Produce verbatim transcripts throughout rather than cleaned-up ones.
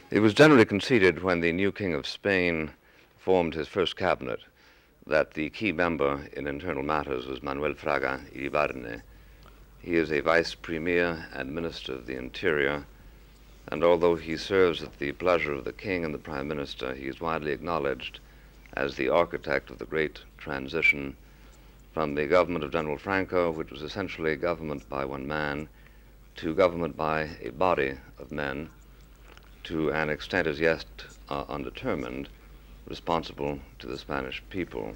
It was generally conceded when the new King of Spain formed his first cabinet that the key member in internal matters was Manuel Fraga Iribarne. He is a vice premier and minister of the interior, and although he serves at the pleasure of the king and the prime minister, he is widely acknowledged as the architect of the great transition from the government of General Franco, which was essentially government by one man, to government by a body of men, to an extent as yet uh, undetermined, responsible to the Spanish people.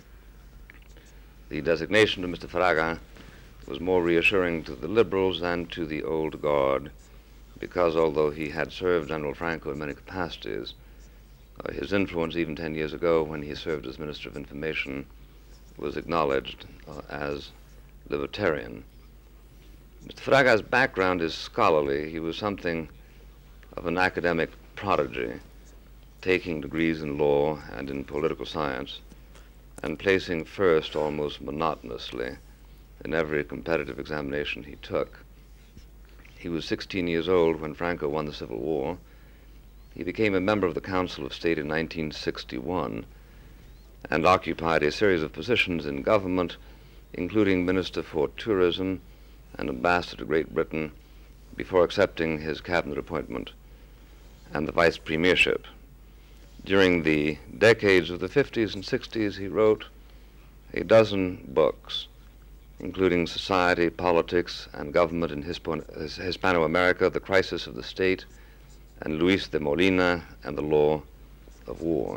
The designation of Mister Fraga was more reassuring to the liberals than to the old guard, because although he had served General Franco in many capacities, uh, his influence even ten years ago when he served as Minister of Information was acknowledged uh, as libertarian. Mister Fraga's background is scholarly. He was something of an academic prodigy, taking degrees in law and in political science, and placing first almost monotonously in every competitive examination he took. He was sixteen years old when Franco won the Civil War. He became a member of the Council of State in nineteen sixty-one and occupied a series of positions in government, including Minister for Tourism and Ambassador to Great Britain, before accepting his cabinet appointment and the vice premiership. During the decades of the fifties and sixties, he wrote a dozen books, including Society, Politics, and Government in Hispan- Hispano-America, The Crisis of the State, and Luis de Molina and the Law of War.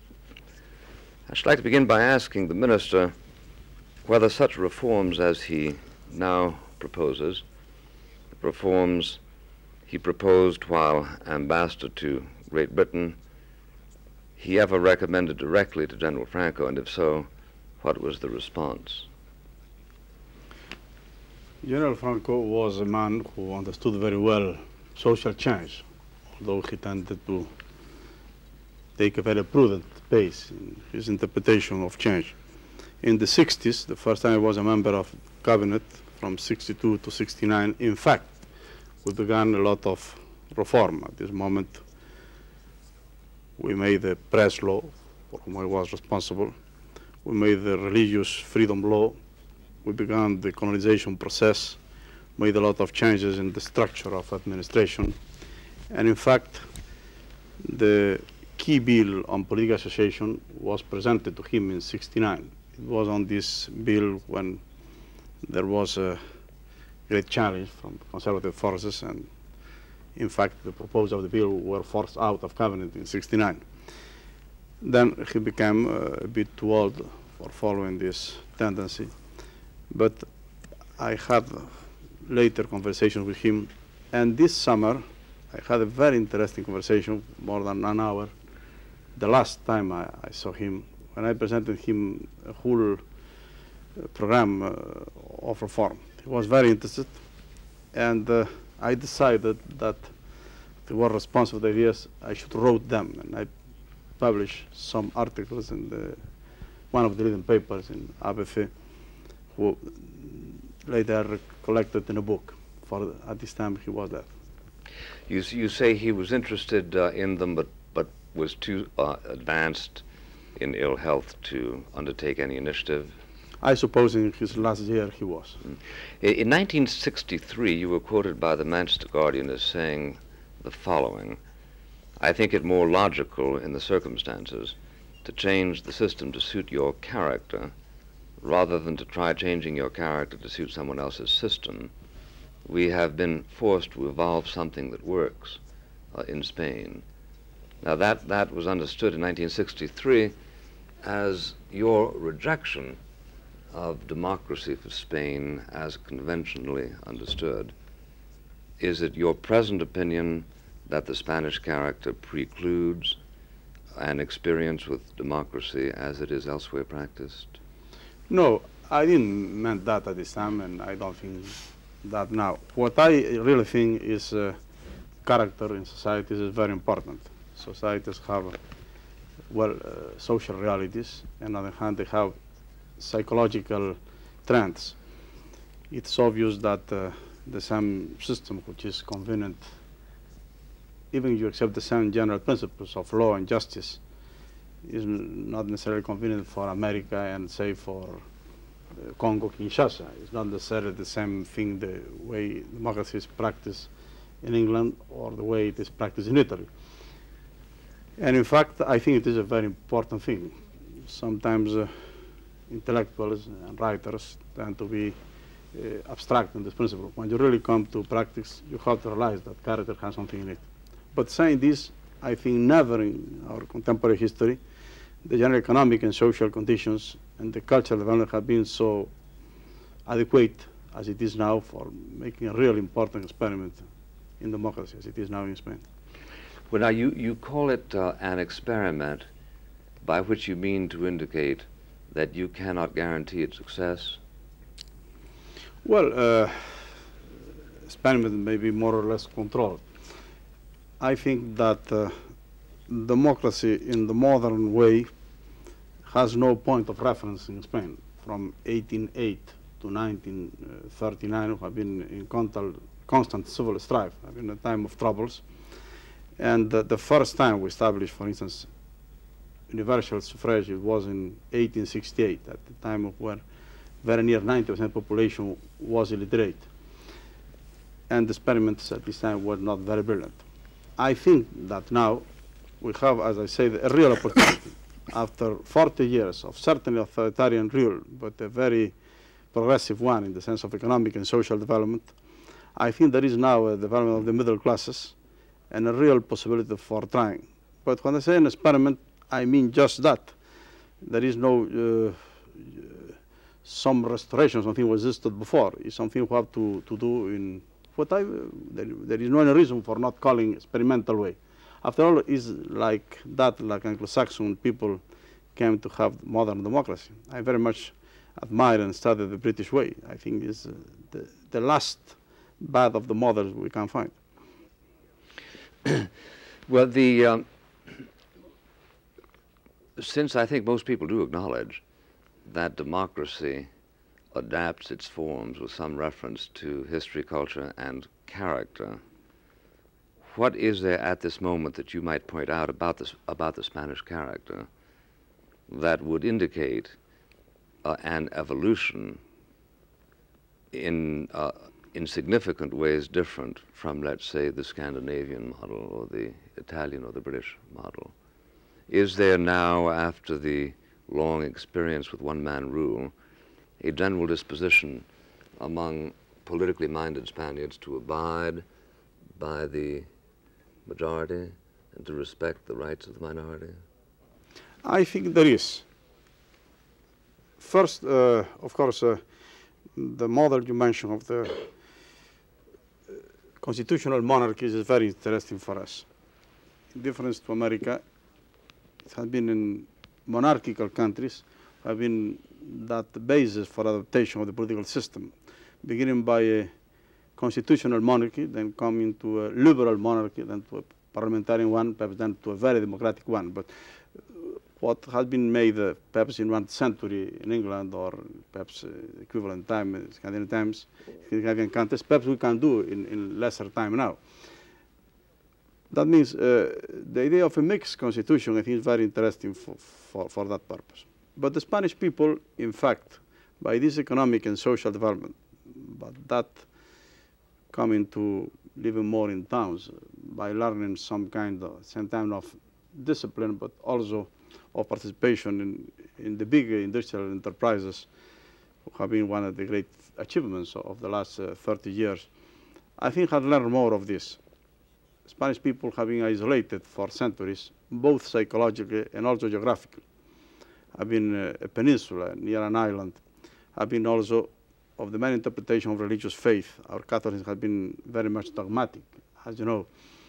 I should like to begin by asking the minister whether such reforms as he now proposes, reforms he proposed while ambassador to Great Britain, he ever recommended directly to General Franco, and if so, what was the response? General Franco was a man who understood very well social change, although he tended to take a very prudent pace in his interpretation of change. In the sixties, the first time I was a member of cabinet, from sixty-two to sixty-nine, in fact, we began a lot of reform. At this moment, we made the press law, for whom I was responsible. We made the religious freedom law. We began the colonization process, made a lot of changes in the structure of administration. And in fact, the key bill on political association was presented to him in sixty-nine. It was on this bill when there was a great challenge from conservative forces, and in fact, the proposals of the bill were forced out of cabinet in sixty-nine. Then he became uh, a bit too old for following this tendency. But I had later conversations with him, and this summer I had a very interesting conversation, more than an hour, the last time I, I saw him, when I presented him a whole uh, program uh, of reform. He was very interested, and uh, I decided that they were responsive ideas, I should write them, and I published some articles in the, one of the leading papers in A B C, who later collected in a book. For at this time he was dead. You, you say he was interested uh, in them, but, but was too uh, advanced in ill health to undertake any initiative? I suppose in his last year he was. Mm. In nineteen sixty-three, you were quoted by the Manchester Guardian as saying the following: "I think it more logical in the circumstances to change the system to suit your character rather than to try changing your character to suit someone else's system. We have been forced to evolve something that works uh, in Spain." Now that, that was understood in nineteen sixty-three as your rejection of democracy for Spain as conventionally understood. Is it your present opinion that the Spanish character precludes an experience with democracy as it is elsewhere practiced? No, I didn't mean that at this time, and I don't think that now. What I really think is uh, character in societies is very important. Societies have, well, uh, social realities, and on the other hand, they have psychological trends. It's obvious that uh, the same system which is convenient even if you accept the same general principles of law and justice, is not necessarily convenient for America and, say, for uh, Congo, Kinshasa. It's not necessarily the same thing the way democracy is practiced in England or the way it is practiced in Italy. And in fact, I think it is a very important thing. Sometimes uh, intellectuals and writers tend to be uh, abstract in this principle. When you really come to practice, you have to realize that character has something in it. But saying this, I think never in our contemporary history, the general economic and social conditions and the cultural development have been so adequate as it is now for making a real important experiment in democracy as it is now in Spain. Well, now you, you call it uh, an experiment, by which you mean to indicate that you cannot guarantee its success? Well, uh, experiment may be more or less controlled. I think that uh, democracy in the modern way has no point of reference in Spain. From eighteen oh eight to nineteen thirty-nine, we have been in constant, constant civil strife, have been a time of troubles. And uh, the first time we established, for instance, universal suffrage, it was in eighteen sixty-eight, at the time of where very near ninety percent of the population was illiterate. And the experiments at this time were not very brilliant. I think that now we have, as I say, a real opportunity. After forty years of certainly authoritarian rule, but a very progressive one in the sense of economic and social development, I think there is now a development of the middle classes and a real possibility for trying. But when I say an experiment, I mean just that. There is no uh, some restoration, something was existed before. It's something we have to, to do in what I, there, there is no any reason for not calling experimental way. After all, it's like that, like Anglo-Saxon people came to have modern democracy. I very much admire and study the British way. I think it's uh, the, the last bad of the models we can find. Well, the, um, since I think most people do acknowledge that democracy adapts its forms with some reference to history, culture, and character, what is there at this moment that you might point out about this, about the Spanish character that would indicate uh, an evolution in, uh, in significant ways different from, let's say, the Scandinavian model or the Italian or the British model? Is there now, after the long experience with one-man rule, a general disposition among politically minded Spaniards to abide by the majority and to respect the rights of the minority? I think there is. First, uh, of course, uh, the model you mentioned of the uh, constitutional monarchies is very interesting for us. In difference to America, it has been in monarchical countries, have been that basis for adaptation of the political system, beginning by a constitutional monarchy, then coming to a liberal monarchy, then to a parliamentarian one, perhaps then to a very democratic one. But what has been made uh, perhaps in one century in England, or perhaps uh, equivalent time in Scandinavian times, Scandinavian countries, perhaps we can do in, in lesser time now. That means uh, the idea of a mixed constitution, I think, is very interesting for, for, for that purpose. But the Spanish people, in fact, by this economic and social development, but that coming to living more in towns, by learning some kind of, same time of discipline, but also of participation in, in the big industrial enterprises, have been one of the great achievements of the last uh, thirty years. I think have learned more of this. Spanish people have been isolated for centuries, both psychologically and also geographically. Have been uh, a peninsula near an island, have been also of the main interpretation of religious faith. Our Catholics have been very much dogmatic, as you know.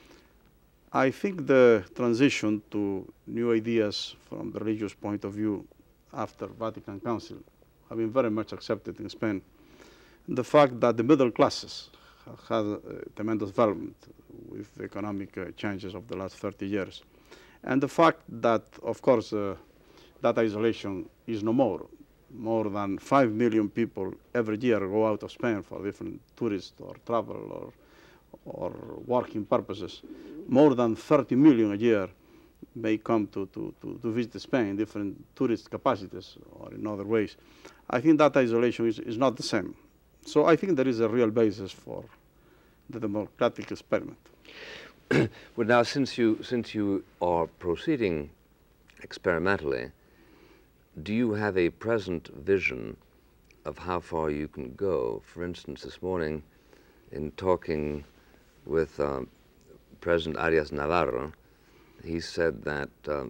I think the transition to new ideas from the religious point of view after Vatican Council have been very much accepted in Spain. The fact that the middle classes have had a tremendous development with the economic uh, changes of the last thirty years. And the fact that, of course, uh, that isolation is no more. More than five million people every year go out of Spain for different tourists or travel or, or working purposes, more than thirty million a year may come to, to, to, to visit Spain in different tourist capacities or in other ways. I think that isolation is, is not the same. So I think there is a real basis for the democratic experiment. Well, now, since you, since you are proceeding experimentally, do you have a present vision of how far you can go? For instance, this morning, in talking with uh, President Arias Navarro, he said that uh, uh,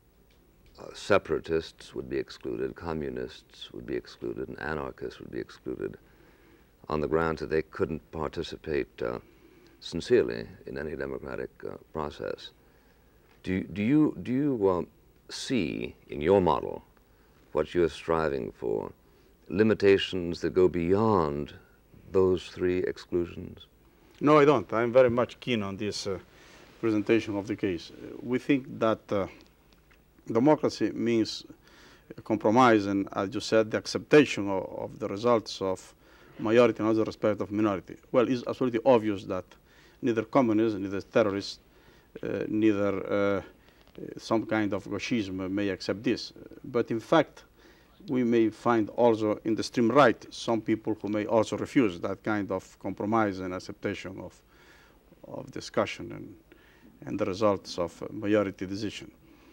separatists would be excluded, communists would be excluded, and anarchists would be excluded on the grounds that they couldn't participate uh, sincerely in any democratic uh, process. Do, do you, do you uh, see in your model what you're striving for, limitations that go beyond those three exclusions? No, I don't. I'm very much keen on this uh, presentation of the case. Uh, we think that uh, democracy means compromise and, as you said, the acceptation of, of the results of majority and also respect of minority. Well, it's absolutely obvious that neither communists, neither terrorists, uh, neither uh, some kind of gauchism may accept this. But in fact, we may find also in the extreme right some people who may also refuse that kind of compromise and acceptation of, of discussion and, and the results of a majority decision.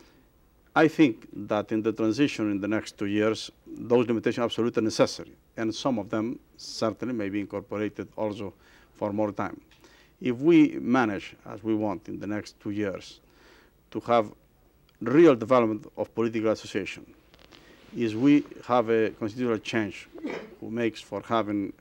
I think that in the transition in the next two years, those limitations are absolutely necessary, and some of them certainly may be incorporated also for more time. If we manage, as we want in the next two years, to have real development of political association, is we have a constitutional change who makes for having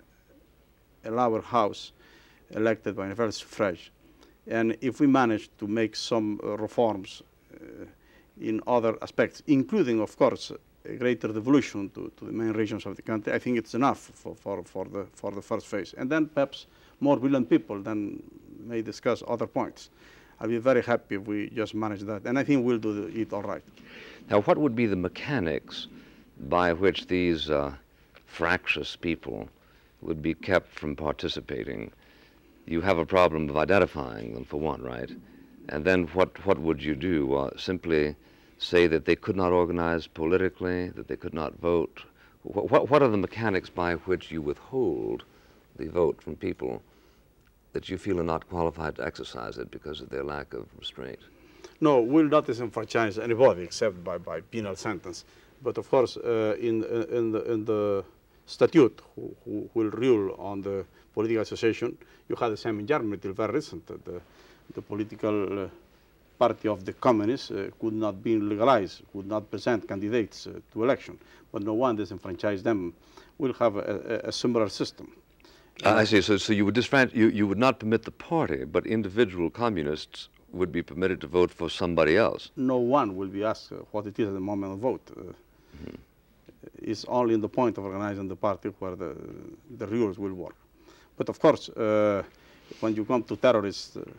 a lower house elected by universal suffrage. And if we manage to make some uh, reforms uh, in other aspects, including, of course, a greater devolution to, to the main regions of the country, I think it's enough for, for, for, the, for the first phase. And then perhaps more brilliant people then may discuss other points. I'll be very happy if we just manage that. And I think we'll do the, it all right. Now, what would be the mechanics by which these uh, fractious people would be kept from participating? You have a problem of identifying them, for one, right? And then what, what would you do? Uh, simply say that they could not organize politically, that they could not vote? What, what are the mechanics by which you withhold the vote from people that you feel are not qualified to exercise it because of their lack of restraint? No, we'll not disenfranchise anybody except by, by penal sentence. But of course, uh, in, in, the, in the statute who, who will rule on the political association, you had the same in Germany till very recent. The, the political uh, party of the communists uh, could not be legalized, could not present candidates uh, to election. But no one disenfranchised them. We'll have a, a, a similar system. Uh, I see. So, so you would disfranch you, you would not permit the party, but individual communists would be permitted to vote for somebody else. No one will be asked uh, what it is at the moment of vote. Uh, mm-hmm. It's only in the point of organizing the party where the, the rules will work. But of course, uh, when you come to terrorists uh,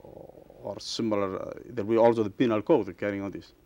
or similar, uh, there will be also the penal code carrying on this.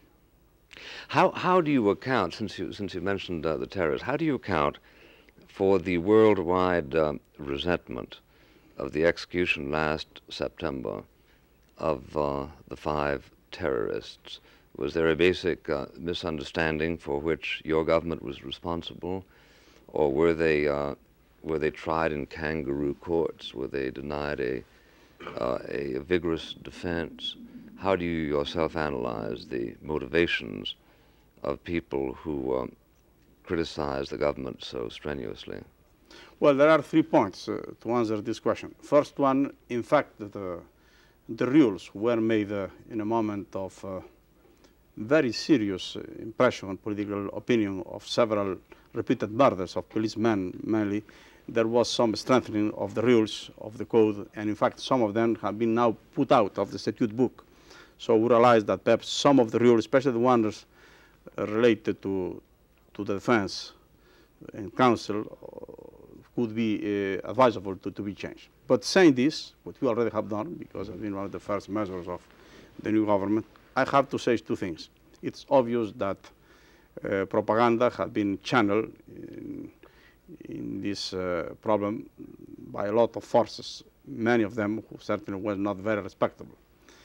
How, how do you account, since you, since you mentioned uh, the terrorists, how do you account for the worldwide uh, resentment of the execution last September of uh, the five terrorists? Was there a basic uh, misunderstanding for which your government was responsible, or were they uh, were they tried in kangaroo courts? Were they denied a uh, a vigorous defense? How do you yourself analyze the motivations of people who um, criticize the government so strenuously? Well, there are three points uh, to answer this question. First one, in fact, the the rules were made uh, in a moment of uh, very serious impression on political opinion of several repeated murders of policemen mainly. There was some strengthening of the rules of the code, and in fact some of them have been now put out of the statute book. So we realized that perhaps some of the rules, especially the ones uh, related to, to the defense and counsel, uh, could be uh, advisable to, to be changed. But saying this, what we already have done, because it's been one of the first measures of the new government, I have to say two things. It's obvious that uh, propaganda has been channeled in, in this uh, problem by a lot of forces many of them who certainly were not very respectable.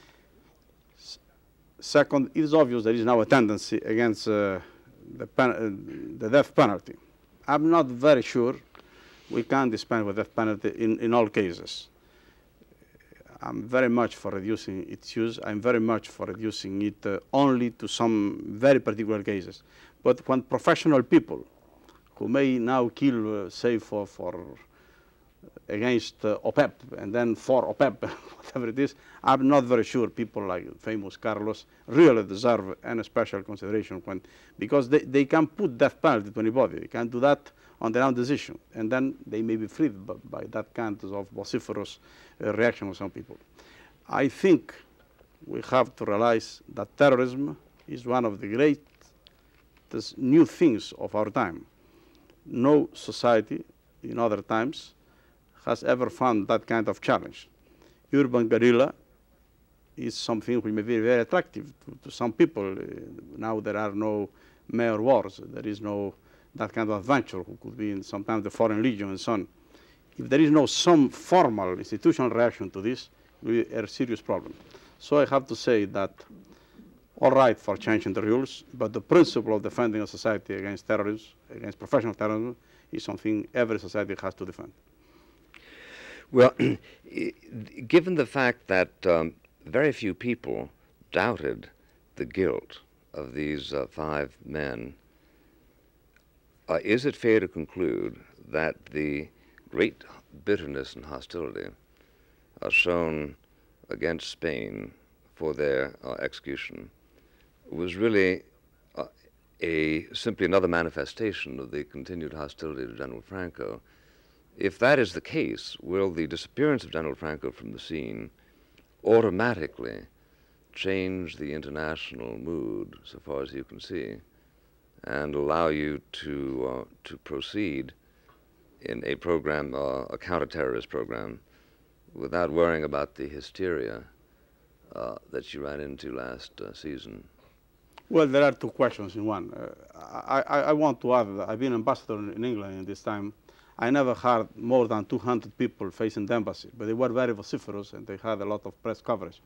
S second, it is obvious there is now a tendency against uh, the, pen uh, the death penalty. I'm not very sure we can dispense with death penalty in, in all cases. I'm very much for reducing its use. I'm very much for reducing it uh, only to some very particular cases. But when professional people who may now kill, uh, say, for, for against uh, O P E P and then for O P E P, whatever it is, I'm not very sure people like famous Carlos really deserve any special consideration when, because they, they can put death penalty to anybody. They can do that on their own decision, and then they may be freed by, by that kind of vociferous uh, reaction of some people. I think we have to realize that terrorism is one of the greatest new things of our time. No society in other times has ever found that kind of challenge. Urban guerrilla is something which may be very attractive to, to some people. Uh, now there are no mayor wars, there is no that kind of adventure who could be in sometimes the Foreign Legion and so on. If there is no some formal institutional reaction to this, it will be a serious problem. So I have to say that all right for changing the rules, but the principle of defending a society against terrorism, against professional terrorism, is something every society has to defend. Well, given the fact that um, very few people doubted the guilt of these uh, five men, uh, is it fair to conclude that the great bitterness and hostility uh, shown against Spain for their uh, execution was really uh, a simply another manifestation of the continued hostility to General Franco? If that is the case, will the disappearance of General Franco from the scene automatically change the international mood, so far as you can see, and allow you to uh, to proceed in a program, uh, a counterterrorist program, without worrying about the hysteria uh, that you ran into last uh, season? Well, there are two questions in one. Uh, I, I, I want to add that I've been ambassador in England in this time. I never had more than two hundred people facing the embassy, but they were very vociferous and they had a lot of press coverage.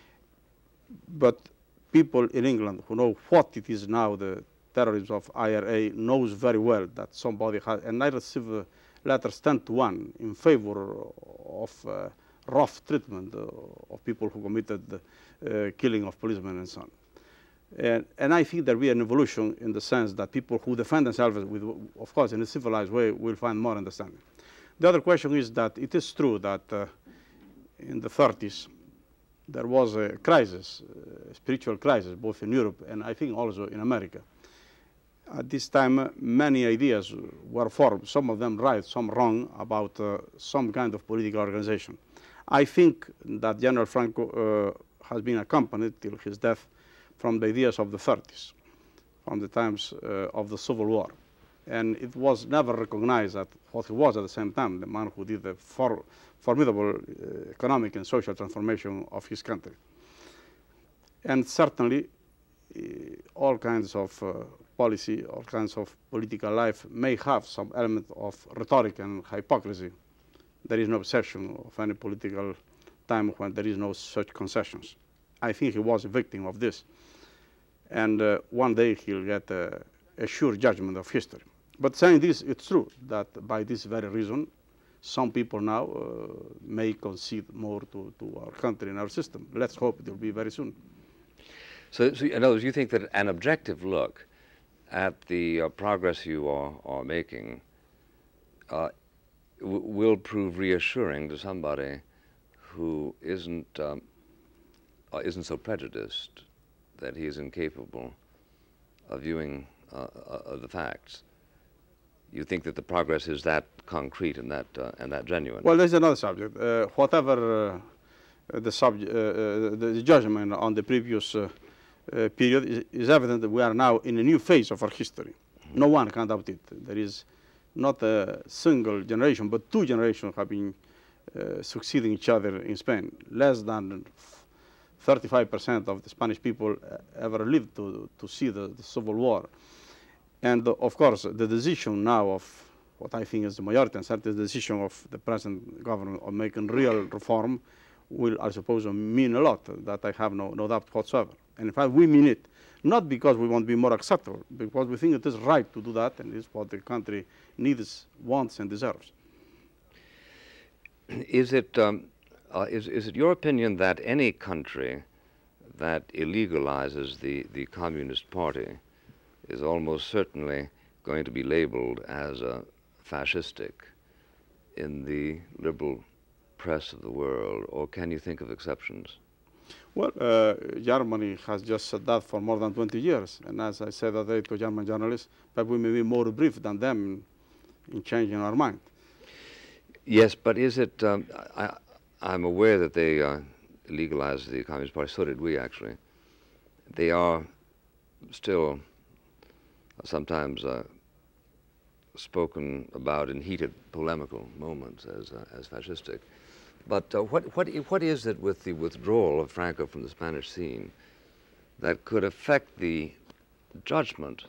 But people in England who know what it is now, the terrorism of I R A, knows very well that somebody has, and I receive uh, letters ten to one in favor of uh, rough treatment uh, of people who committed the uh, killing of policemen and so on. And, and I think there will be an evolution in the sense that people who defend themselves, with, of course, in a civilized way, will find more understanding. The other question is that it is true that uh, in the thirties, there was a crisis, a spiritual crisis, both in Europe and I think also in America. At this time, uh, many ideas were formed, some of them right, some wrong, about uh, some kind of political organization. I think that General Franco uh, has been accompanied till his death from the ideas of the thirties, from the times uh, of the Civil War. And it was never recognized that what he was at the same time, the man who did the for formidable uh, economic and social transformation of his country. And certainly, uh, all kinds of uh, policy, all kinds of political life may have some element of rhetoric and hypocrisy. There is no obsession of any political time when there is no such concessions. I think he was a victim of this. And uh, one day he'll get a, a sure judgment of history. But saying this, it's true that by this very reason, some people now uh, may concede more to, to our country and our system. Let's hope it will be very soon. So, so in other words, you think that an objective look at the uh, progress you are, are making uh, w will prove reassuring to somebody who isn't, um, uh, isn't so prejudiced that he is incapable of viewing uh, uh, the facts. You think that the progress is that concrete and that uh, and that genuine? Well, there's another subject. Uh, whatever uh, the, subject, uh, uh, the judgment on the previous uh, uh, period is, is evident that we are now in a new phase of our history. Mm-hmm. No one can doubt it. There is not a single generation, but two generations have been uh, succeeding each other in Spain. Less than thirty-five percent of the Spanish people ever lived to, to see the, the Civil War. And uh, of course, the decision now of what I think is the majority, and certainly the decision of the present government of making real reform will, I suppose, mean a lot, that I have no, no doubt whatsoever. And in fact, we mean it, not because we want to be more acceptable, because we think it is right to do that, and it's what the country needs, wants, and deserves. Is it, um, uh, is, is it your opinion that any country that illegalizes the, the Communist Party is almost certainly going to be labeled as uh, fascistic in the liberal press of the world, or can you think of exceptions? Well, uh, Germany has just said that for more than twenty years, and as I said that day to German journalists, that we may be more brief than them in changing our mind. Yes, but is it, um, I, I'm aware that they uh, legalized the Communist Party, so did we actually. They are still sometimes uh, spoken about in heated polemical moments as, uh, as fascistic. But uh, what, what, what is it with the withdrawal of Franco from the Spanish scene that could affect the judgment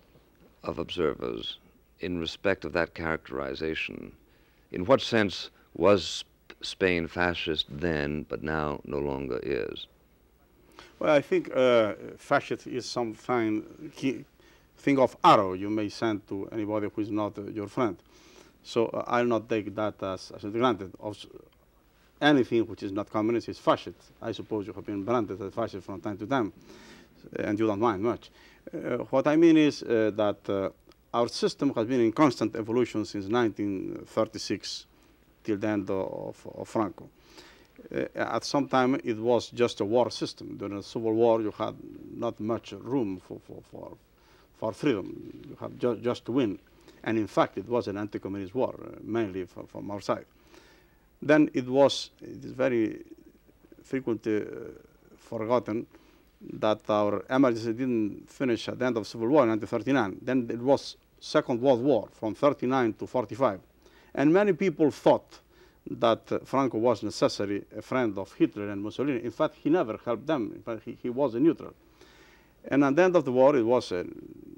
of observers in respect of that characterization? In what sense was Spain fascist then, but now no longer is? Well, I think uh, fascist is some fine thing of arrow you may send to anybody who is not uh, your friend. So uh, I'll not take that as, as granted. Of anything which is not communist is fascist. I suppose you have been branded as fascist from time to time, and you don't mind much. Uh, what I mean is uh, that uh, our system has been in constant evolution since nineteen thirty-six till the end of, of Franco. Uh, at some time, it was just a war system. During the Civil War, you had not much room for, for, for, for freedom. You had ju just to win. And in fact, it was an anti-communist war, uh, mainly from, from our side. Then it was, it is very frequently uh, forgotten that our emergency didn't finish at the end of Civil War in nineteen thirty-nine. Then it was Second World War from thirty-nine to forty-five. And many people thought that uh, Franco was necessarily a friend of Hitler and Mussolini. In fact, he never helped them. In fact, he, he was a neutral. And at the end of the war, it was a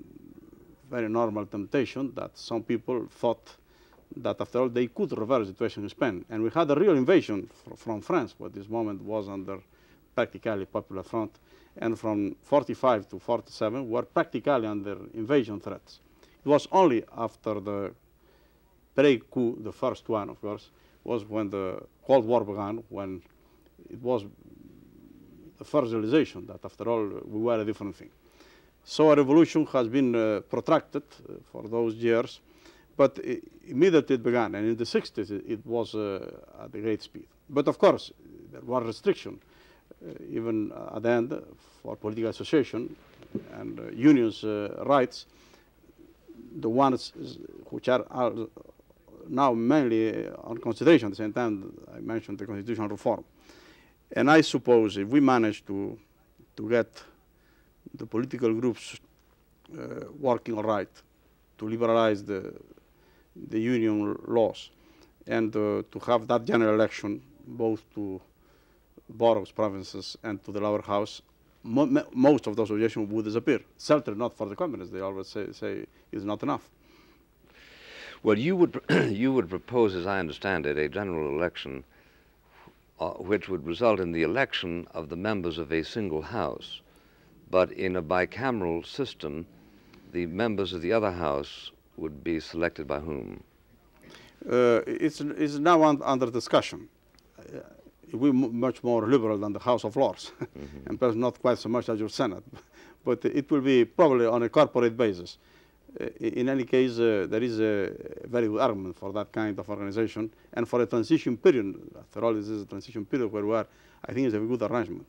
very normal temptation that some people thought that after all they could reverse the situation in Spain. And we had a real invasion fr from France, but this moment was under practically Popular Front. And from forty-five to forty-seven were practically under invasion threats. It was only after the pre-coup, the first one, of course, was when the Cold War began, when it was the first realization that, after all, we were a different thing. So a revolution has been uh, protracted uh, for those years, but it, immediately it began, and in the sixties it, it was uh, at a great speed. But of course, there were restrictions, uh, even at the end, for political association and uh, unions' uh, rights, the ones which are, are now mainly on consideration. At the same time, I mentioned the constitutional reform. And I suppose if we manage to, to get the political groups uh, working all right, to liberalize the, the union laws, and uh, to have that general election both to boroughs, provinces, and to the lower house, mo most of those objections would disappear. Certainly not for the communists. They always say, say it's not enough. Well, you would, you would propose, as I understand it, a general election uh, which would result in the election of the members of a single house. But in a bicameral system, the members of the other house would be selected by whom? Uh, it's, it's now un under discussion. Uh, we're much more liberal than the House of Lords, mm-hmm. and perhaps not quite so much as your Senate. But it will be probably on a corporate basis. Uh, in any case, uh, there is a very good argument for that kind of organization, and for a transition period. After all, this is a transition period where we are, I think it's a good arrangement.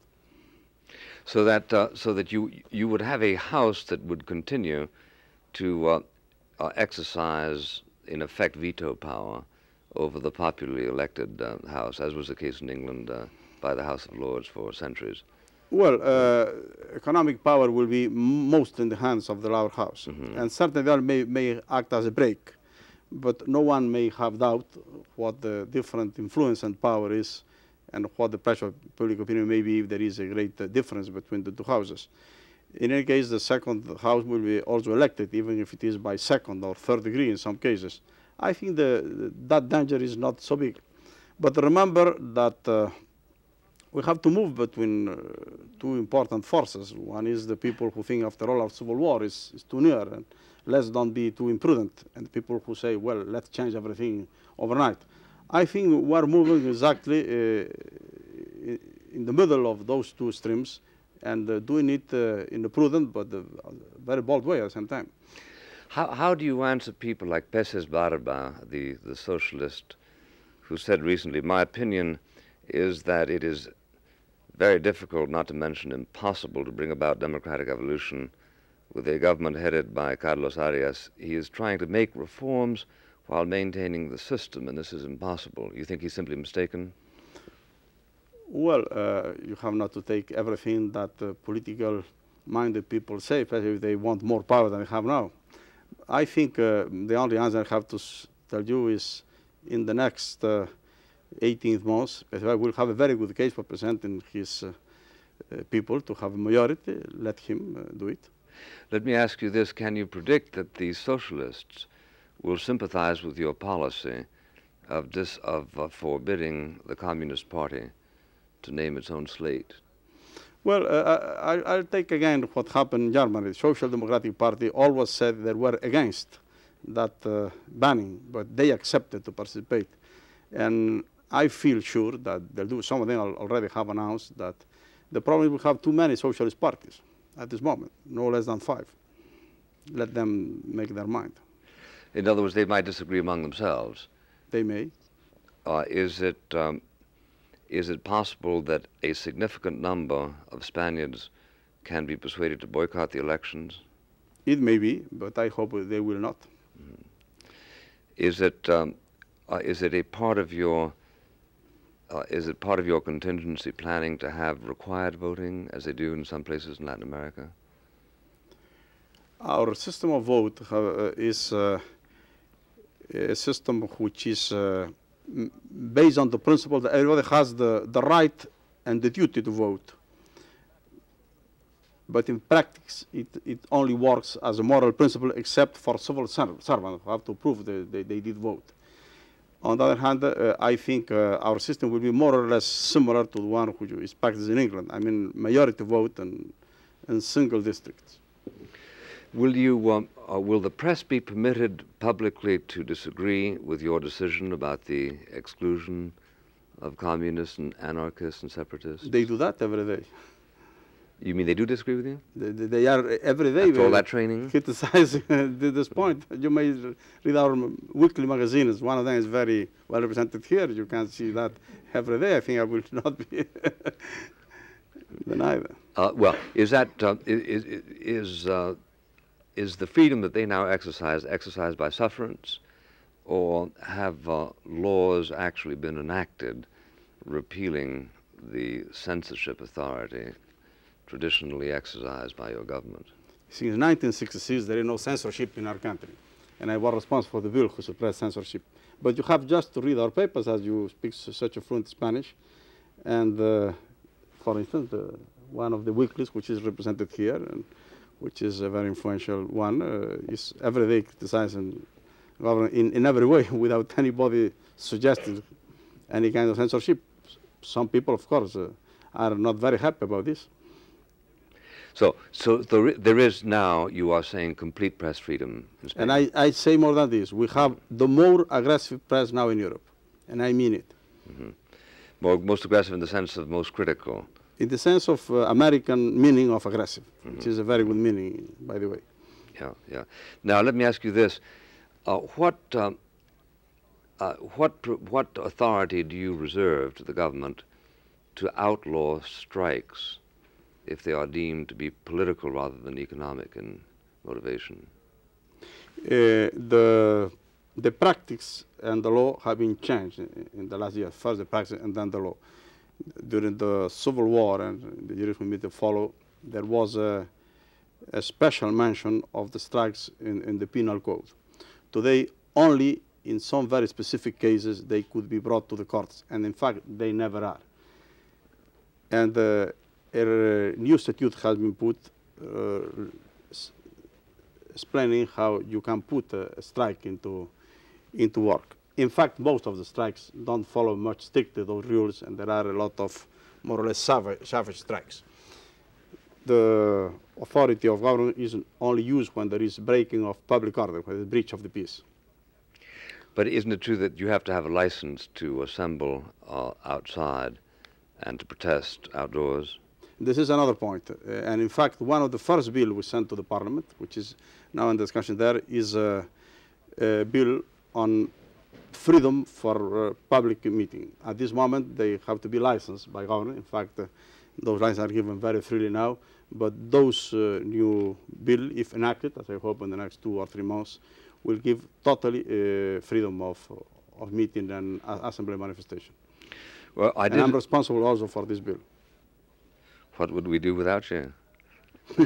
So that, uh, so that you, you would have a house that would continue to uh, uh, exercise, in effect, veto power over the popularly elected uh, house, as was the case in England uh, by the House of Lords for centuries. Well, uh, economic power will be most in the hands of the lower house, mm-hmm. and certainly that may, may act as a brake, but no one may have doubt what the different influence and power is, and what the pressure of public opinion may be if there is a great uh, difference between the two houses. In any case, the second house will be also elected, even if it is by second or third degree in some cases. I think the, that danger is not so big. But remember that uh, we have to move between uh, two important forces. One is the people who think, after all, our civil war is, is too near, and let's don't be too imprudent, and the people who say, well, let's change everything overnight. I think we're moving exactly uh, in the middle of those two streams, and uh, doing it uh, in a prudent but uh, very bold way at the same time. How, how do you answer people like Peces Barba, the, the socialist, who said recently, my opinion is that it is very difficult, not to mention impossible, to bring about democratic evolution with a government headed by Carlos Arias. He is trying to make reforms while maintaining the system, and this is impossible. You think he's simply mistaken? Well, uh, you have not to take everything that uh, political-minded people say, especially if they want more power than they have now. I think uh, the only answer I have to s tell you is in the next uh, eighteen months, we'll have a very good case for presenting his uh, uh, people to have a majority. Let him uh, do it. Let me ask you this. Can you predict that the socialists will sympathize with your policy of, dis of uh, forbidding the Communist Party to name its own slate? Well, uh, I, I'll take again what happened in Germany. The Social Democratic Party always said they were against that uh, banning, but they accepted to participate. And I feel sure that they'll do. Some of them already have announced that the problem is we have too many socialist parties at this moment, no less than five. Let them make their mind. In other words, they might disagree among themselves. They may. Uh, is it um, is it possible that a significant number of Spaniards can be persuaded to boycott the elections? It may be, but I hope they will not. Mm-hmm. Is it um, uh, is it a part of your uh, is it part of your contingency planning to have required voting, as they do in some places in Latin America? Our system of vote uh, is uh, a system which is uh, based on the principle that everybody has the, the right and the duty to vote. But in practice, it, it only works as a moral principle, except for civil servants who have to prove that they, they did vote. On the other hand, uh, I think uh, our system will be more or less similar to the one which is practiced in England. I mean, majority vote and, and single districts. Will you, um, uh, will the press be permitted publicly to disagree with your decision about the exclusion of communists and anarchists and separatists? They do that every day. You mean they do disagree with you? They, they are every day. After all that training? Criticizing this point. You may read our weekly magazines. One of them is very well represented here. You can see that every day. I think I will not be denied. Uh, well, is that, uh, is, is, uh, is the freedom that they now exercise exercised by sufferance, or have uh, laws actually been enacted repealing the censorship authority traditionally exercised by your government? Since nineteen sixty-six, there is no censorship in our country, and I was responsible for the bill who suppressed censorship. But you have just to read our papers, as you speak such a fluent Spanish. And uh, for instance, uh, one of the weeklies, which is represented here, and which is a very influential one, uh, is every day criticizing government in, in every way without anybody suggesting any kind of censorship. Some people, of course, uh, are not very happy about this. So, so there, there is now, you are saying, complete press freedom in Spain? And I, I say more than this. We have the more aggressive press now in Europe, and I mean it. Mm-hmm. More, most aggressive in the sense of most critical? In the sense of uh, American meaning of aggressive, mm-hmm. which is a very good meaning, by the way. Yeah, yeah. Now, let me ask you this. Uh, what, um, uh, what, what authority do you reserve to the government to outlaw strikes if they are deemed to be political rather than economic in motivation? Uh, the, the practice and the law have been changed in, in the last year. First the practice and then the law. During the Civil War and the years we to follow, there was a, a special mention of the strikes in, in the penal code. Today, only in some very specific cases they could be brought to the courts, and in fact they never are. And uh, a new statute has been put uh, explaining how you can put a, a strike into, into work. In fact, most of the strikes don't follow much strictly those rules, and there are a lot of more or less savage, savage strikes. The authority of government is only used when there is breaking of public order, when there is breach of the peace. But isn't it true that you have to have a license to assemble uh, outside and to protest outdoors? This is another point. Uh, and in fact, one of the first bills we sent to the Parliament, which is now in discussion there, is a, a bill on freedom for uh, public meeting. At this moment, they have to be licensed by government. In fact, uh, those licenses are given very freely now. But those uh, new bill, if enacted, as I hope in the next two or three months, will give totally uh, freedom of, of meeting and uh, assembly manifestation. Well, I and did I'm responsible also for this bill. What would we do without you? uh,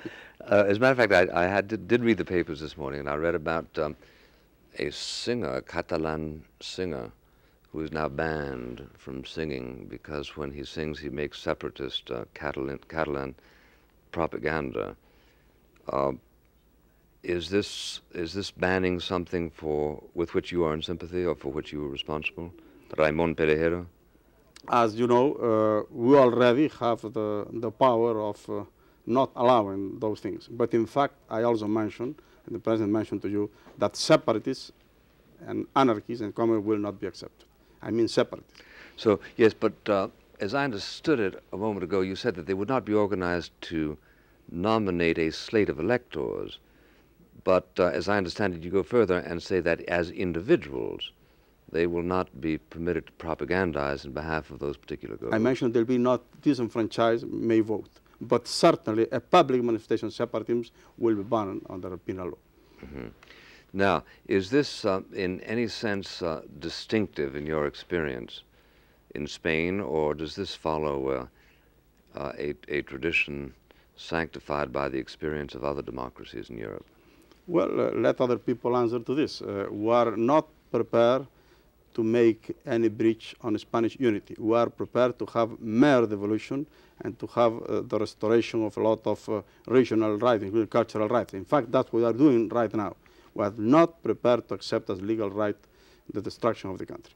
as a matter of fact, I, I had did, did read the papers this morning, and I read about um, a singer, a Catalan singer, who is now banned from singing because when he sings, he makes separatist uh, Catalan, Catalan propaganda. Uh, is this is this banning something for with which you are in sympathy or for which you are responsible, Raimon Perejero? As you know, uh, we already have the, the power of uh, not allowing those things. But in fact, I also mentioned, and the President mentioned to you, that separatists and anarchists and communists will not be accepted. I mean separatists. So, yes, but uh, as I understood it a moment ago, you said that they would not be organized to nominate a slate of electors. But uh, as I understand it, you go further and say that as individuals, they will not be permitted to propagandize in behalf of those particular goals. I mentioned there will be not disenfranchised may vote, but certainly a public manifestation of separatism will be banned under penal law. Mm-hmm. Now, is this uh, in any sense uh, distinctive in your experience in Spain, or does this follow uh, uh, a, a tradition sanctified by the experience of other democracies in Europe? Well, uh, let other people answer to this. Uh, we are not prepared to make any breach on Spanish unity. We are prepared to have mere devolution and to have uh, the restoration of a lot of uh, regional rights, including cultural rights. In fact, that's what we are doing right now. We are not prepared to accept as legal right the destruction of the country.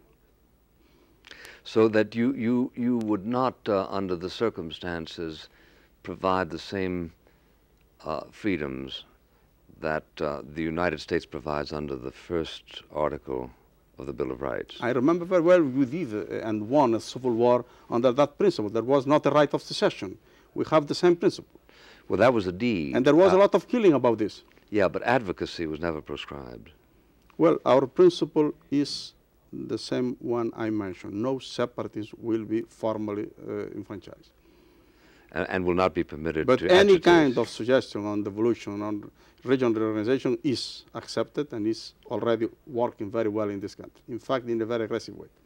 So that you, you, you would not, uh, under the circumstances, provide the same uh, freedoms that uh, the United States provides under the first article of the Bill of Rights. I remember very well we did uh, and won a civil war under that principle. There was not a right of secession. We have the same principle. Well, that was a deed. And there was uh, a lot of killing about this. Yeah, but advocacy was never proscribed. Well, our principle is the same one I mentioned. No separatists will be formally uh, enfranchised. And, and will not be permitted but to any agitate. kind of suggestion on devolution, on regional reorganization is accepted and is already working very well in this country. In fact, in a very aggressive way.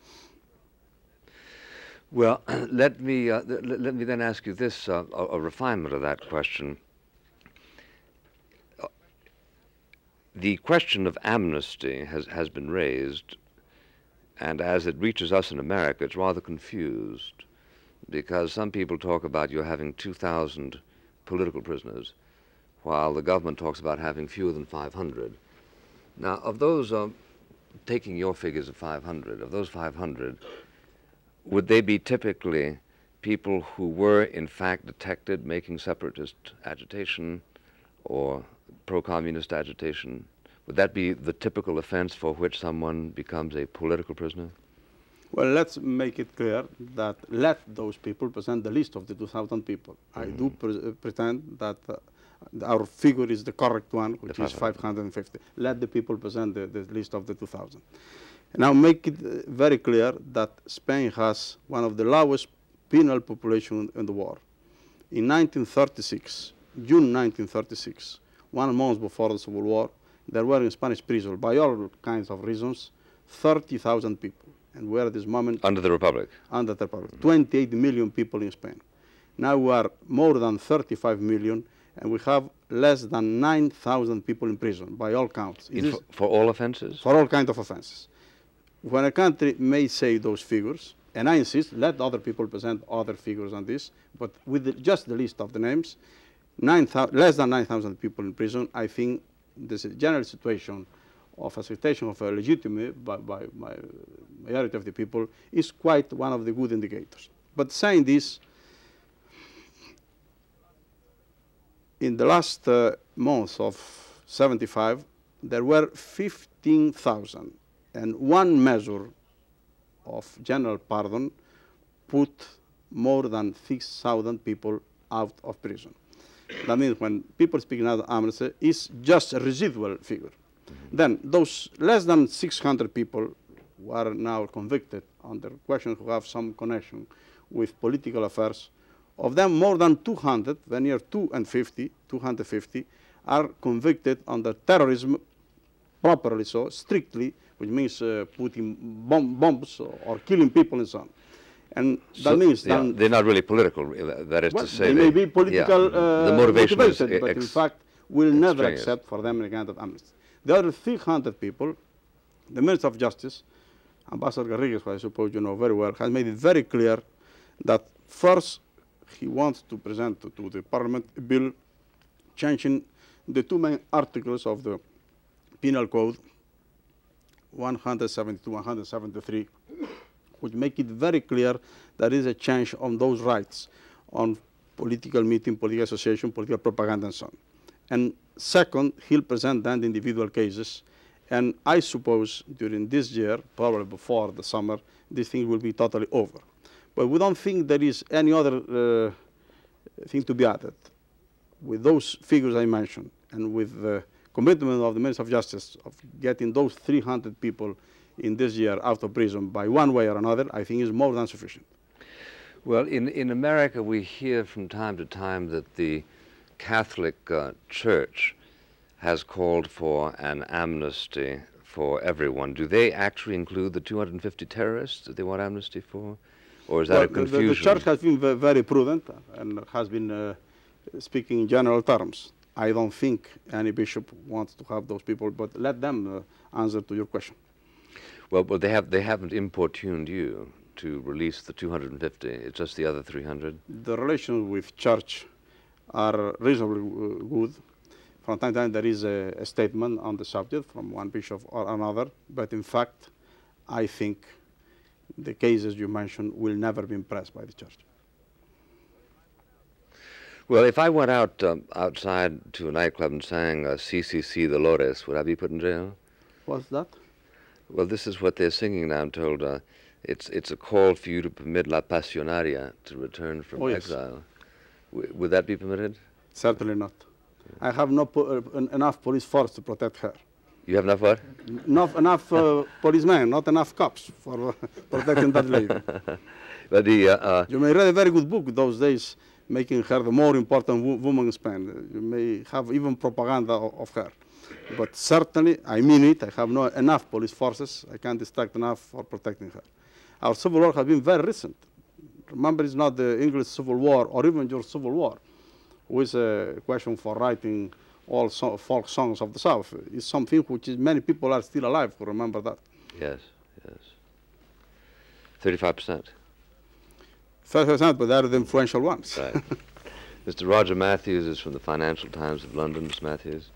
Well, let me, uh, th let me then ask you this, uh, a, a refinement of that question. Uh, the question of amnesty has, has been raised, and as it reaches us in America, it's rather confused, because some people talk about you having two thousand political prisoners, while the government talks about having fewer than five hundred. Now, of those, uh, taking your figures of five hundred, of those five hundred, would they be typically people who were, in fact, detected making separatist agitation or pro-communist agitation? Would that be the typical offense for which someone becomes a political prisoner? Well, let's make it clear that let those people present the list of the two thousand people. Mm-hmm. I do pre pretend that uh, our figure is the correct one, which is five hundred fifty. Let the people present the, the list of the two thousand. Now make it uh, very clear that Spain has one of the lowest penal population in the world. In nineteen thirty-six, June nineteen thirty-six, one month before the Civil War, there were in Spanish prison, by all kinds of reasons, thirty thousand people. And we are at this moment... Under the Republic? Under the Republic. Mm-hmm. twenty-eight million people in Spain. Now we are more than thirty-five million, and we have less than nine thousand people in prison, by all counts. For, for all offenses? For all kinds of offenses. When a country may say those figures, and I insist, let other people present other figures on this, but with the, just the list of the names, nine less than nine thousand people in prison, I think the general situation of acceptation of a legitimacy by, by, by majority of the people is quite one of the good indicators. But saying this, in the last uh, month of seventy-five, there were fifteen thousand and one measure of general pardon put more than six thousand people out of prison. That means when people speak about amnesty, it's just a residual figure. Mm-hmm. Then those less than six hundred people who are now convicted under question who have some connection with political affairs, of them more than two hundred, when near two hundred fifty, two hundred fifty, are convicted under terrorism, properly so, strictly, which means uh, putting bomb bombs or, or killing people and so on. And so that means yeah, they're not really political. That is well, to say, they, they may be political. Yeah, uh, the motivation is but ex in fact, will never extraneous. accept for them any kind of amnesty. The other three hundred people, the Minister of Justice, Ambassador Garrigues, who I suppose you know very well, has made it very clear that first he wants to present to, to the Parliament a bill changing the two main articles of the Penal Code, one hundred seventy-two, one hundred seventy-three, which make it very clear there is a change on those rights, on political meeting, political association, political propaganda, and so on. And second, he'll present then the individual cases. And I suppose during this year, probably before the summer, this thing will be totally over. But we don't think there is any other uh, thing to be added. With those figures I mentioned, and with the commitment of the Minister of Justice of getting those three hundred people in this year out of prison by one way or another, I think is more than sufficient. Well, in, in America, we hear from time to time that the Catholic uh, Church has called for an amnesty for everyone. Do they actually include the two hundred fifty terrorists that they want amnesty for? Or is that well, a confusion? The, the Church has been very prudent and has been uh, speaking in general terms. I don't think any bishop wants to have those people, but let them uh, answer to your question. Well, but they, have, they haven't importuned you to release the two hundred fifty. It's just the other three hundred? The relations with Church are reasonably uh, good. From time to time there is a, a statement on the subject from one bishop or another, but in fact I think the cases you mentioned will never be pressed by the Church. Well, if I went out um, outside to a nightclub and sang uh, C C C Dolores, would I be put in jail? What's that? Well, this is what they're singing now, I'm told. Uh, it's, it's a call for you to permit La Pasionaria to return from oh, yes. exile. W would that be permitted? Certainly not. I have no po uh, enough police force to protect her. You have enough what? Not enough uh, policemen, not enough cops for uh, protecting that lady. But the, uh, uh, you may read a very good book those days, making her the more important wo woman in Spain. You may have even propaganda of, of her. But certainly, I mean it, I have no enough police forces, I can't distract enough for protecting her. Our civil war has been very recent. Remember, it's not the English Civil War or even your Civil War, which is a question for writing all so folk songs of the South. It's something which is many people are still alive who remember that. Yes, yes. thirty-five percent. thirty percent, but they're the influential ones. Right. Mister Roger Mathews is from the Financial Times of London. Mister Mathews.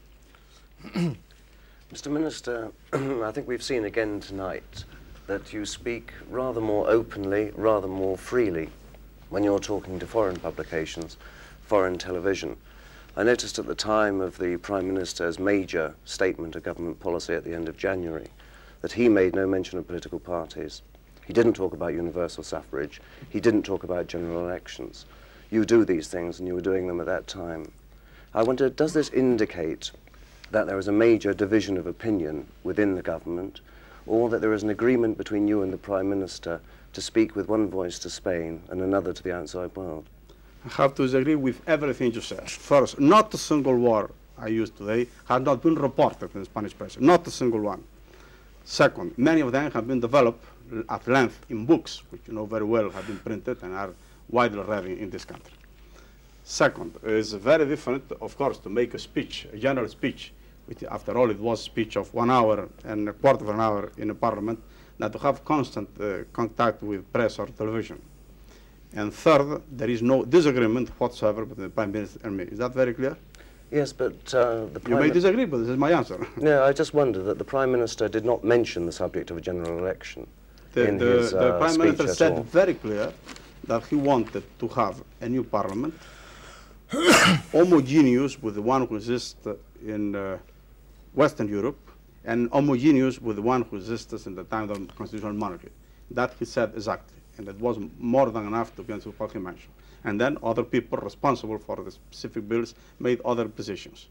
Mister Minister, I think we've seen again tonight that you speak rather more openly, rather more freely when you're talking to foreign publications, foreign television. I noticed at the time of the Prime Minister's major statement of government policy at the end of January that he made no mention of political parties. He didn't talk about universal suffrage. He didn't talk about general elections. You do these things, and you were doing them at that time. I wonder, does this indicate that there is a major division of opinion within the government, or that there is an agreement between you and the Prime Minister to speak with one voice to Spain and another to the outside world? I have to disagree with everything you said. First, not a single word I used today has not been reported in the Spanish press, not a single one. Second, many of them have been developed at length in books, which you know very well have been printed and are widely read in this country. Second, it's very different, of course, to make a speech, a general speech, which after all it was a speech of one hour and a quarter of an hour in a parliament, than to have constant uh, contact with press or television. And third, there is no disagreement whatsoever between the Prime Minister and me. Is that very clear? Yes, but uh, the You Prime may disagree, but this is my answer. No, I just wonder that the Prime Minister did not mention the subject of a general election The, in the, his the uh, Prime speech Minister at said all. very clear that he wanted to have a new parliament homogeneous with the one who exists in uh, Western Europe and homogeneous with the one who exists in the time of the constitutional monarchy. That he said exactly, and it was more than enough to get to what he mentioned. And then other people responsible for the specific bills made other positions.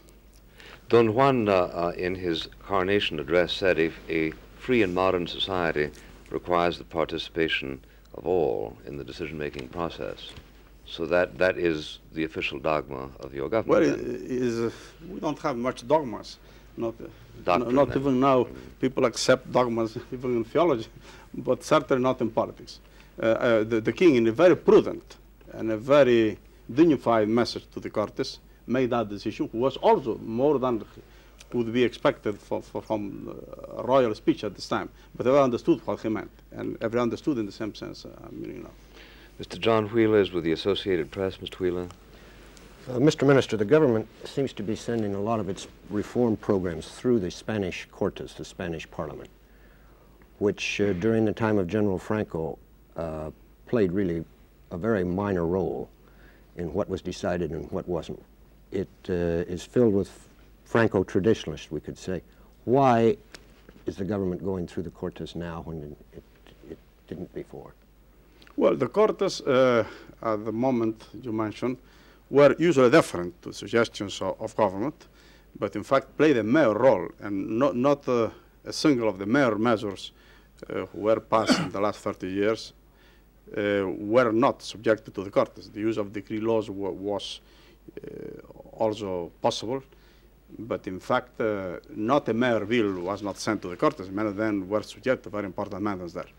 Don Juan, uh, uh, in his coronation address, said if a free and modern society requires the participation of all in the decision-making process. So that, that is the official dogma of your government. Well, it then. is, uh, we don't have much dogmas. Not, uh, Doctrine, not then. even now people accept dogmas, even in theology, but certainly not in politics. Uh, uh, the, the king, in a very prudent and a very dignified message to the Cortes, made that decision, who was also more than would be expected for, for, from a royal speech at this time. But everyone understood what he meant, and everyone understood in the same sense uh, I'm meaning now. Mister John Wheeler is with the Associated Press. Mister Wheeler. Uh, Mister Minister, the government seems to be sending a lot of its reform programs through the Spanish Cortes, the Spanish Parliament, which uh, during the time of General Franco uh, played really a very minor role in what was decided and what wasn't. It uh, is filled with Franco-traditionalists, we could say. Why is the government going through the Cortes now when it, it didn't before? Well, the Cortes, uh, at the moment you mentioned, were usually different to suggestions of, of government, but in fact played a major role, and not, not uh, a single of the major measures uh, who were passed in the last thirty years uh, were not subjected to the Cortes. The use of decree laws wa was uh, also possible, but in fact uh, not a major bill was not sent to the Cortes. Many of them were subject to very important amendments there.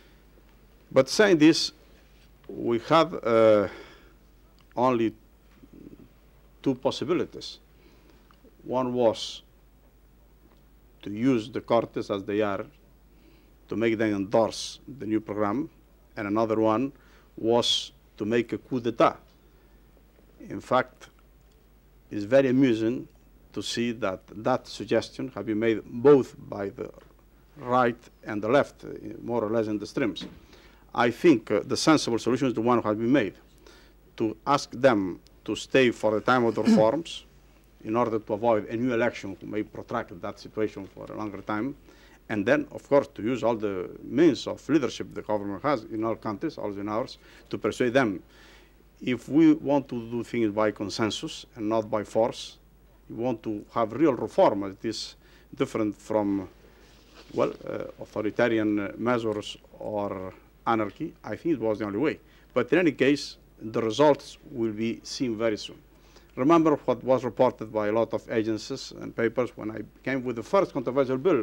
But saying this, we had uh, only two possibilities. One was to use the Cortes as they are, to make them endorse the new program, and another one was to make a coup d'etat. In fact, it's very amusing to see that that suggestion has been made both by the right and the left, uh, more or less in the streams. I think uh, the sensible solution is the one that has been made, to ask them to stay for the time of the reforms in order to avoid a new election who may protract that situation for a longer time, and then, of course, to use all the means of leadership the government has in all countries, also in ours, to persuade them. If we want to do things by consensus and not by force, we want to have real reform, it is different from, well, uh, authoritarian measures or anarchy. I think it was the only way. But in any case, the results will be seen very soon. Remember what was reported by a lot of agencies and papers when I came with the first controversial bill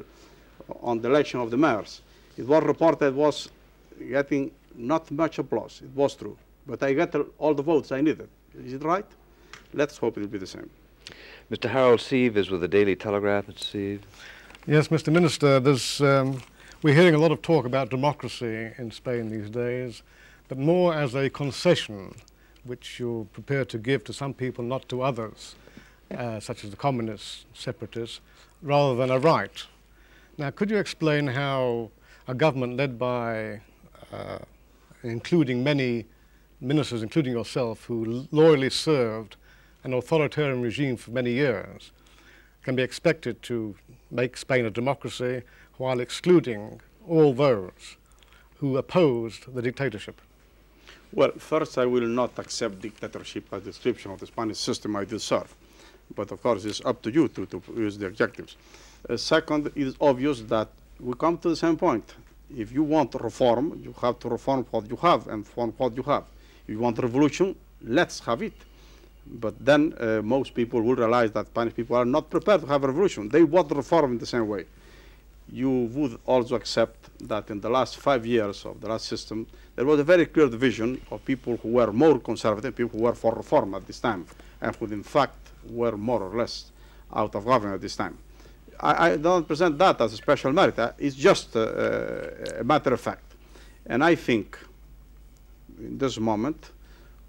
on the election of the mayors. It was reported it was getting not much applause. It was true. But I got all the votes I needed. Is it right? Let's hope it will be the same. Mister Harold Sieve is with the Daily Telegraph. Mister Sieve. Yes, Mister Minister, there's, um, we're hearing a lot of talk about democracy in Spain these days, but more as a concession which you're prepared to give to some people, not to others, uh, such as the communists, separatists, rather than a right. Now, could you explain how a government led by, uh, including many ministers, including yourself, who loyally served an authoritarian regime for many years, can be expected to make Spain a democracy while excluding all those who opposed the dictatorship? Well, first, I will not accept dictatorship as a description of the Spanish system I do serve. But of course, it's up to you to, to use the adjectives. Uh, second, it is obvious that we come to the same point. If you want reform, you have to reform what you have and reform what you have. If you want revolution, let's have it. But then uh, most people will realize that Spanish people are not prepared to have a revolution. They want reform in the same way. You would also accept that in the last five years of the last system, there was a very clear division of people who were more conservative, people who were for reform at this time, and who in fact were more or less out of government at this time. I, I don't present that as a special merit. Uh, it's just uh, a matter of fact. And I think in this moment,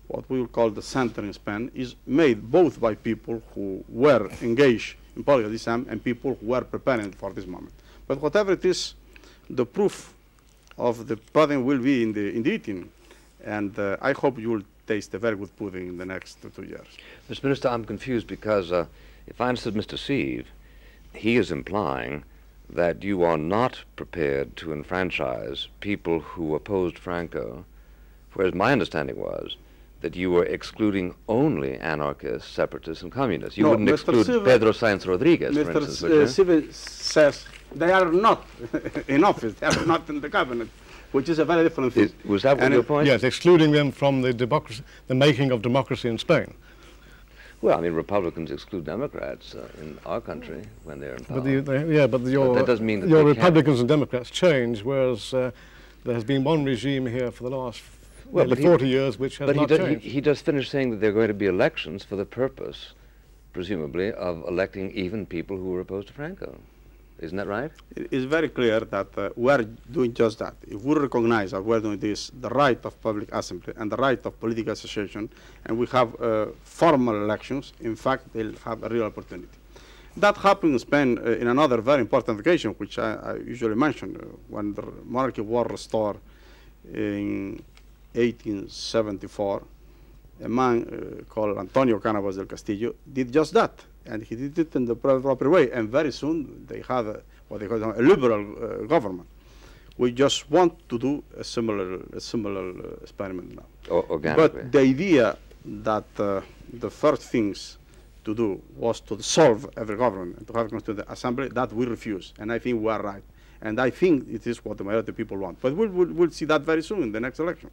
what we will call the center in Spain, is made both by people who were engaged in politics at this time and people who were preparing for this moment. But whatever it is, the proof of the pudding will be in the, in the eating. And uh, I hope you will taste a very good pudding in the next two years. Mister Minister, I'm confused because uh, if I understood Mister Sieve, he is implying that you are not prepared to enfranchise people who opposed Franco, whereas my understanding was that you were excluding only anarchists, separatists, and communists. You no, wouldn't Mister exclude Sieve, Pedro Sáenz Rodriguez, Mister for instance, S would you? uh, Sieve says they are not in office, they are not in the cabinet, which is a very different thing. Is, was that and your it, point? Yes, excluding them from the democracy, the making of democracy in Spain. Well, I mean, Republicans exclude Democrats uh, in our country when they're in power. But the, the, yeah, but the, your, that doesn't mean that your they Republicans and Democrats change, whereas uh, there has been one regime here for the last Well, nearly but he- forty years which has But he, not does, changed. he, he does finish saying that there are going to be elections for the purpose, presumably, of electing even people who were opposed to Franco. Isn't that right? it is very clear that uh, we are doing just that. If we recognize that we are doing this, the right of public assembly and the right of political association, and we have uh, formal elections, in fact, they'll have a real opportunity. That happened in Spain uh, in another very important occasion, which I, I usually mention, uh, when the monarchy was restored in eighteen seventy-four. A man uh, called Antonio Cánovas del Castillo did just that, and he did it in the proper way, and very soon they had a, what they call a liberal uh, government. We just want to do a similar, a similar uh, experiment now. Or, organically. But the idea that uh, the first things to do was to dissolve every government and to have a constituent assembly, that we refuse, and I think we are right. And I think it is what the majority of people want. But we'll, we'll, we'll see that very soon in the next election.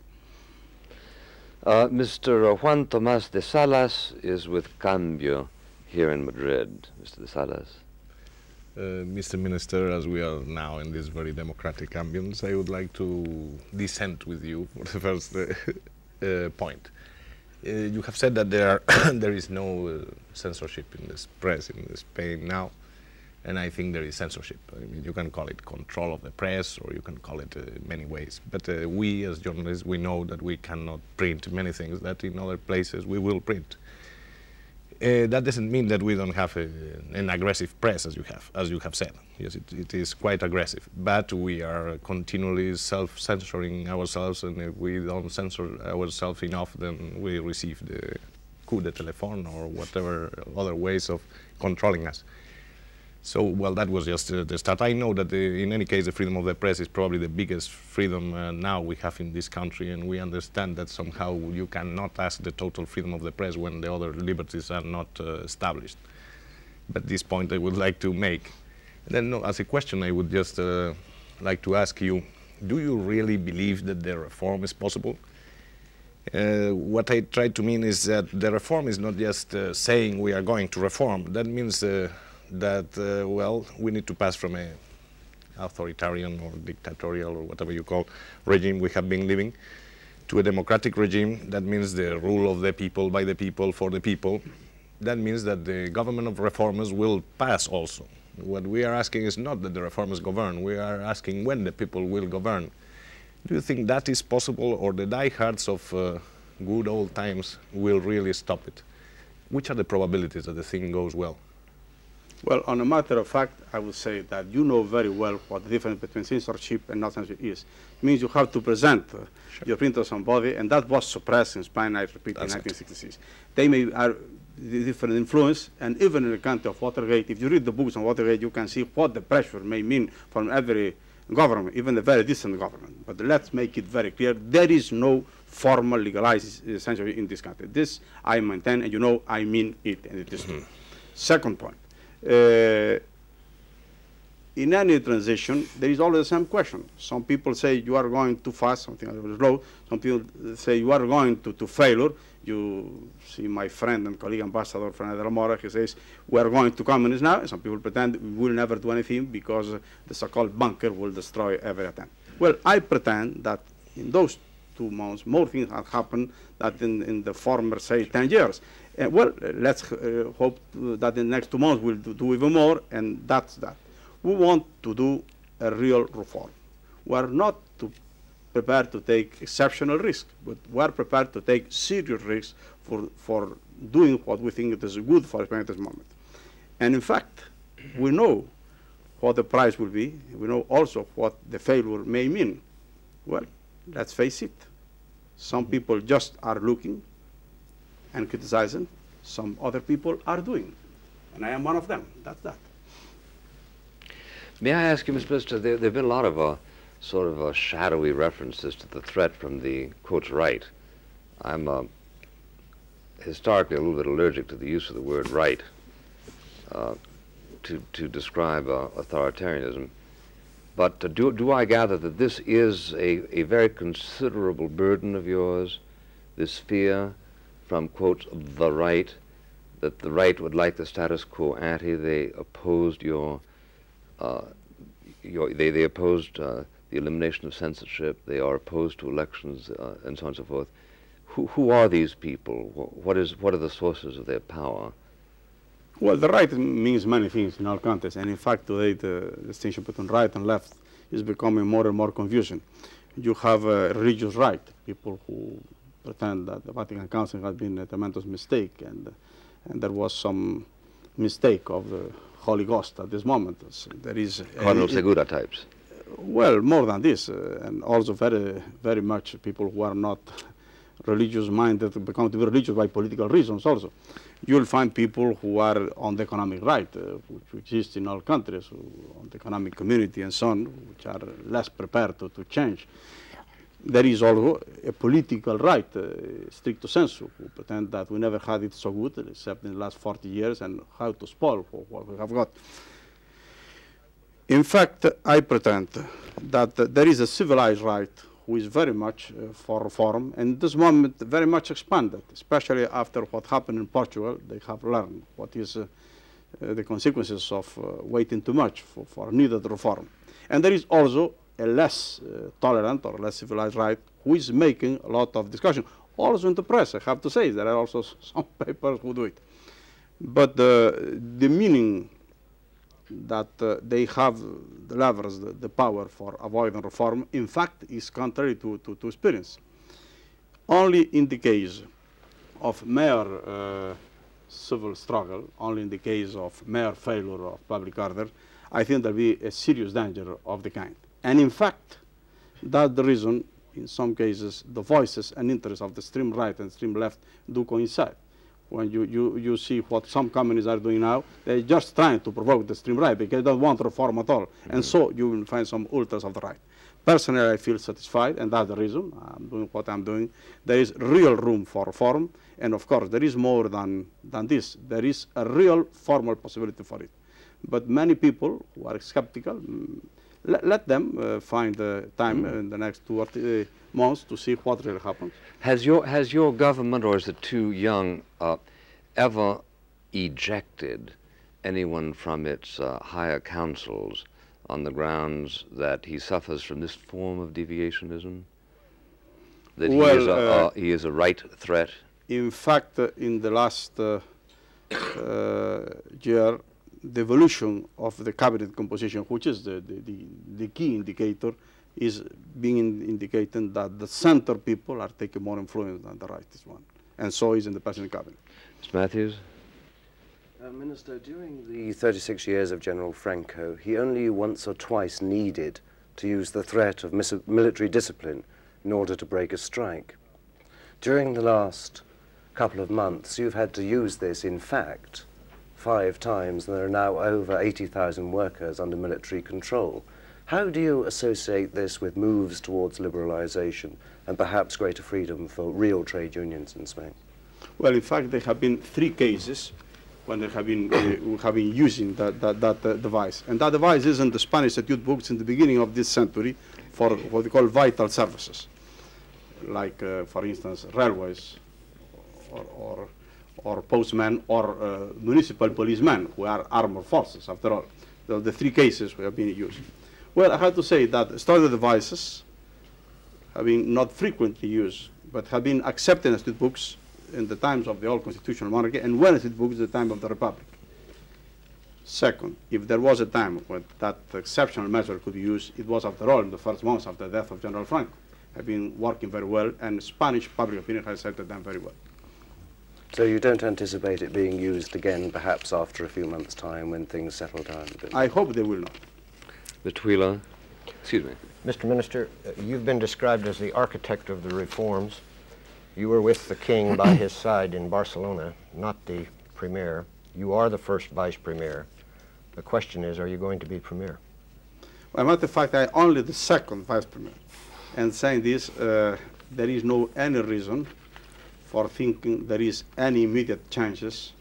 Uh, Mister Juan Tomas de Salas is with Cambio here in Madrid. Mister de Salas. Uh, Mister Minister, as we are now in this very democratic ambience, I would like to dissent with you for the first uh, uh, point. Uh, you have said that there are there is no uh, censorship in this press in Spain now, and I think there is censorship. I mean, you can call it control of the press, or you can call it uh, many ways. But uh, we, as journalists, we know that we cannot print many things that in other places we will print. Uh, that doesn't mean that we don't have a, an aggressive press, as you have, as you have said. Yes, it, it is quite aggressive, but we are continually self-censoring ourselves, and if we don't censor ourselves enough, then we receive the coup de téléphone or whatever other ways of controlling us. So, well, that was just uh, the start. I know that the, in any case, the freedom of the press is probably the biggest freedom uh, now we have in this country, and we understand that somehow you cannot ask the total freedom of the press when the other liberties are not uh, established. But this point I would like to make. And then, no, as a question, I would just uh, like to ask you, do you really believe that the reform is possible? Uh, what I try to mean is that the reform is not just uh, saying we are going to reform. That means uh, that, uh, well, we need to pass from a authoritarian or dictatorial or whatever you call regime we have been living to a democratic regime. That means the rule of the people, by the people, for the people. That means that the government of reformers will pass also. What we are asking is not that the reformers govern, we are asking when the people will govern. Do you think that is possible, or the diehards of uh, good old times will really stop it? Which are the probabilities that the thing goes well? Well, on a matter of fact, I would say that you know very well what the difference between censorship and not censorship is. It means you have to present uh, sure. your print of somebody, and that was suppressed in Spain, I repeat, That's in nineteen sixty-six. It. They may have different influence, and even in the country of Watergate, if you read the books on Watergate, you can see what the pressure may mean from every government, even a very decent government. But let's make it very clear, there is no formal legalized uh, censorship in this country. This I maintain, and you know I mean it, and it is true. Second point. Uh, in any transition, there is always the same question. Some people say you are going too fast, something a little slow. Some people say you are going to, to failure. You see my friend and colleague ambassador, Fernando de la Mora, he says we are going to communism now. And some people pretend we will never do anything because the so-called bunker will destroy every attempt. Well, I pretend that in those two months, more things have happened than in, in the former, say, ten years. Uh, well, uh, let's uh, hope that in the next two months we'll do, do even more, and that's that. We want to do a real reform. We are not to prepared to take exceptional risks, but we are prepared to take serious risks for, for doing what we think is good for Spain at this moment. And in fact, we know what the price will be. We know also what the failure may mean. Well, let's face it. Some people just are looking and criticizing. Some other people are doing. And I am one of them. That's that. May I ask you, Mister Minister, there have been a lot of uh, sort of uh, shadowy references to the threat from the, quote, right. I'm uh, historically a little bit allergic to the use of the word right uh, to, to describe uh, authoritarianism. But uh, do, do I gather that this is a, a very considerable burden of yours, this fear from, quote, the right, that the right would like the status quo ante? They opposed your, uh, your they, they opposed uh, the elimination of censorship, they are opposed to elections, uh, and so on and so forth. Who, who are these people? What, is, what are the sources of their power? Well, the right means many things in our countries, and in fact today the distinction between right and left is becoming more and more confusing. You have a religious right, people who pretend that the Vatican Council has been a tremendous mistake, and, and there was some mistake of the Holy Ghost at this moment. So there is Cardinal Segura types. Well, more than this, uh, and also very, very much people who are not religious-minded become to be religious by political reasons also. You'll find people who are on the economic right, uh, which exists in all countries, who, on the economic community and so on, which are less prepared to, to change. There is also a political right, uh, stricto sensu, who pretend that we never had it so good, except in the last forty years, and how to spoil for what we have got. In fact, I pretend that uh, there is a civilized right who is very much uh, for reform, and this moment very much expanded, especially after what happened in Portugal. They have learned what is uh, uh, the consequences of uh, waiting too much for, for needed reform. And there is also a less uh, tolerant or less civilized right who is making a lot of discussion. Also in the press, I have to say, there are also some papers who do it. But uh, the meaning that uh, they have the levers, the, the power for avoiding reform, in fact, is contrary to, to, to experience. Only in the case of mere uh, civil struggle, only in the case of mere failure of public order, I think there will be a serious danger of the kind. And in fact, that's the reason, in some cases, the voices and interests of the extreme right and extreme left do coincide. When you, you, you see what some communists are doing now, they're just trying to provoke the extreme right because they don't want reform at all. Mm-hmm. And so you will find some ultras of the right. Personally, I feel satisfied, and that's the reason I'm doing what I'm doing. There is real room for reform, and of course, there is more than, than this. There is a real formal possibility for it. But many people who are skeptical, mm, let, let them uh, find the time mm-hmm. in the next two or three months to see what really happens. Has your, has your government, or is it too young, uh, ever ejected anyone from its uh, higher councils on the grounds that he suffers from this form of deviationism? That well, he, is a, uh, uh, he is a right threat? In fact, uh, in the last uh, uh, year, the evolution of the cabinet composition, which is the, the, the, the key indicator, is being in indicating that the center people are taking more influence than the rightist one. And so is in the present cabinet. Mister Mathews? Uh, Minister, during the thirty-six years of General Franco, he only once or twice needed to use the threat of military discipline in order to break a strike. During the last couple of months, you've had to use this, in fact, five times, and there are now over eighty thousand workers under military control. How do you associate this with moves towards liberalization and perhaps greater freedom for real trade unions in Spain? Well, in fact, there have been three cases when they have been, uh, have been using that, that, that uh, device. And that device is in the Spanish statute books in the beginning of this century for what they call vital services, like, uh, for instance, railways or, or, or postmen or uh, municipal policemen, who are armed forces, after all. So the three cases have been used. Well, I have to say that standard devices have been not frequently used, but have been accepted in statute books in the times of the old constitutional monarchy, and when statute books the time of the Republic. Second, if there was a time when that exceptional measure could be used, it was, after all, in the first months after the death of General Franco. have been working very well, and Spanish public opinion has accepted them very well. So you don't anticipate it being used again, perhaps after a few months' time when things settle down a bit? I hope they will not. Mister Wheeler, excuse me. Mister Minister, uh, you've been described as the architect of the reforms. You were with the king by his side in Barcelona, not the premier. You are the first vice premier. The question is, are you going to be premier? Well, matter of fact, I'm only the second vice premier. And saying this, uh, there is no any reason for thinking there is any immediate changes.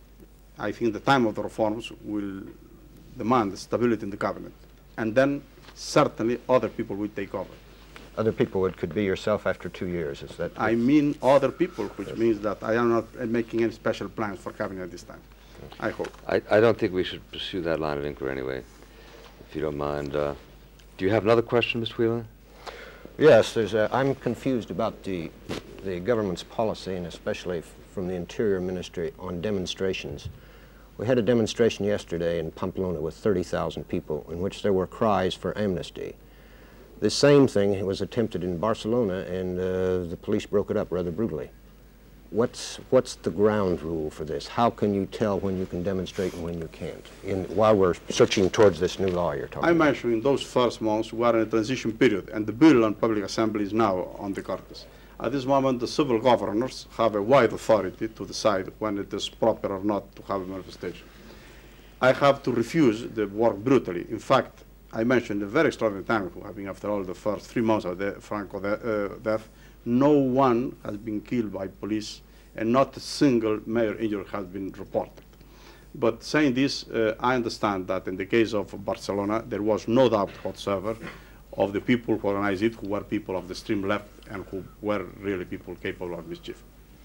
I think the time of the reforms will demand stability in the cabinet. And then certainly other people will take over. Other people, it could be yourself after two years, is that? I mean other people, which means that I am not uh, making any special plans for cabinet at this time. I hope. I, I don't think we should pursue that line of inquiry anyway, if you don't mind. Uh, do you have another question, Mister Wheeler? Yes, there's a, I'm confused about the, the government's policy, and especially f from the Interior Ministry, on demonstrations. We had a demonstration yesterday in Pamplona with thirty thousand people in which there were cries for amnesty. The same thing was attempted in Barcelona, and uh, the police broke it up rather brutally. What's, what's the ground rule for this? How can you tell when you can demonstrate and when you can't, in, while we're searching towards this new law you're talking I about? mentioned in those first months we are in a transition period, and the bill on public assembly is now on the Cortes. At this moment, the civil governors have a wide authority to decide when it is proper or not to have a manifestation. I have to refuse the work brutally. In fact, I mentioned a very extraordinary time, having after all the first three months of the Franco de uh, death, no one has been killed by police, and not a single major injury has been reported. But saying this, uh, I understand that in the case of Barcelona, there was no doubt whatsoever of the people who organized it, who were people of the extreme left and who were really people capable of mischief.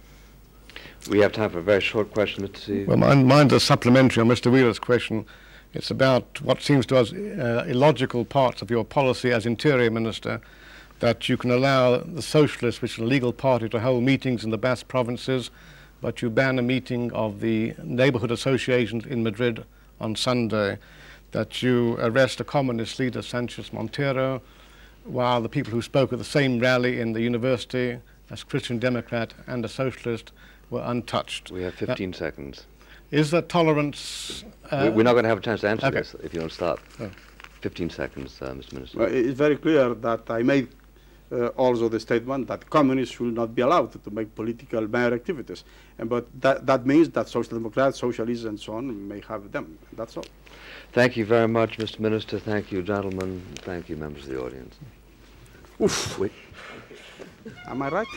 We have time for a very short question, Mister Sieve. Well, mine, mine's a supplementary on Mister Wheeler's question. It's about what seems to us uh, illogical parts of your policy as Interior Minister, that you can allow the Socialists, which is a legal party, to hold meetings in the Basque provinces, but you ban a meeting of the neighborhood associations in Madrid on Sunday, that you arrest a communist leader, Sanchez Montero, while the people who spoke at the same rally in the university as Christian Democrat and a socialist were untouched. We have fifteen seconds. Is there tolerance? Uh, We- We're not going to have a chance to answer okay. this if you don't start. Oh. fifteen seconds, uh, Mister Minister. Well, it's very clear that I made uh, also the statement that communists should not be allowed to make political mere activities. And, but that, that means that Social Democrats, socialists, and so on may have them. That's all. Thank you very much, Mister Minister. Thank you, gentlemen. Thank you, members of the audience. Oof. Wait. Am I right?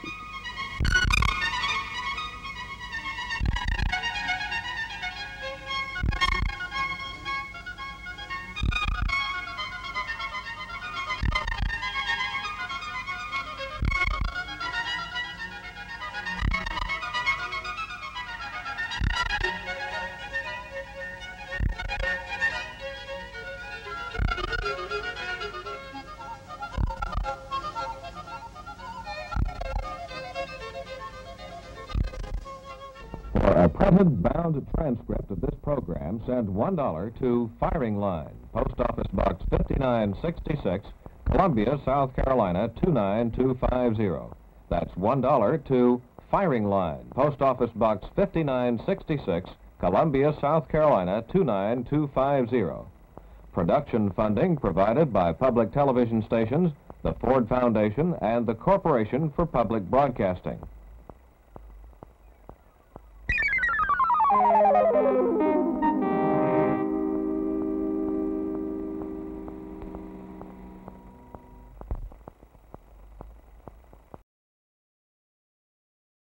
For a printed bound transcript of this program, send one dollar to Firing Line, Post Office Box fifty-nine sixty-six, Columbia, South Carolina two nine two five zero. That's one dollar to Firing Line, Post Office Box fifty-nine sixty-six, Columbia, South Carolina two nine two five zero. Production funding provided by public television stations, the Ford Foundation, and the Corporation for Public Broadcasting.